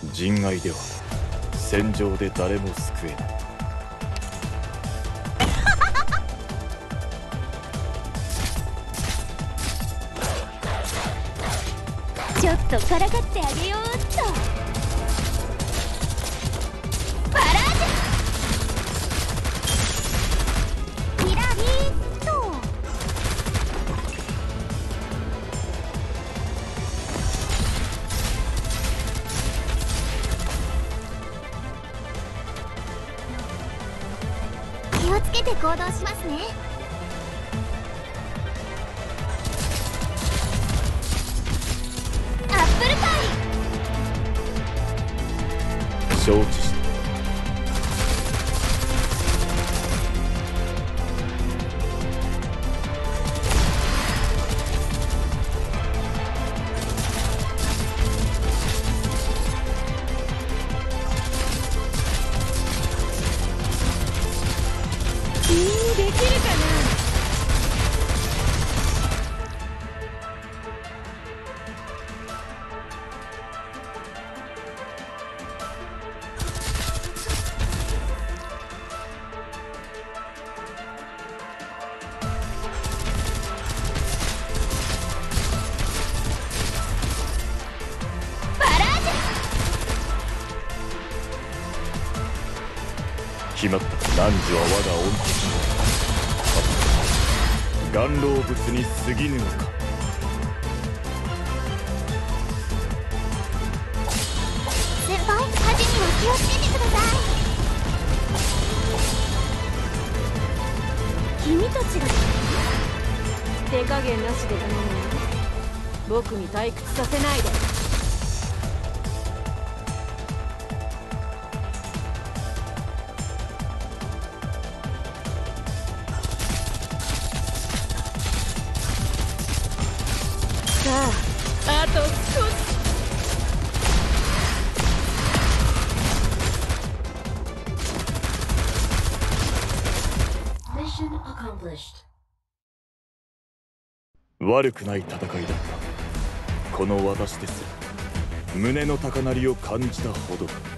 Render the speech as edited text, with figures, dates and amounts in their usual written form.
人外では戦場で誰も救えない。 ちょっとからかってあげようっと。バラージュキラリーっと。気をつけて行動しますね。 承知した。 君にできるかな。 決まった。汝は我が恩敵の顔老物に過ぎぬのか。 先輩、恥には気をつけてください。君たちが手加減なしで頼むよ。僕に退屈させないで。さあ、あと少し。 悪くない戦いだった。この私ですら胸の高鳴りを感じたほどだ。